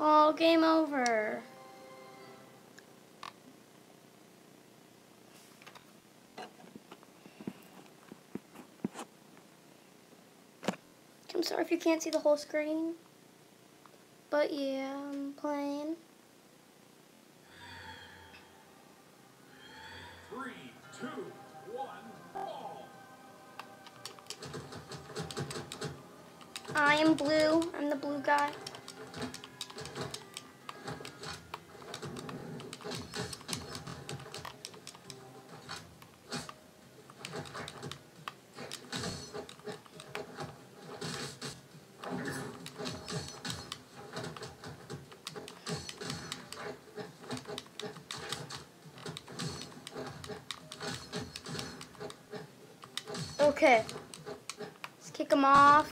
Oh, game over. I'm sorry if you can't see the whole screen. But yeah, I'm playing. 3, 2, 1, ball. I am blue. I'm the blue guy. Okay. Let's kick him off.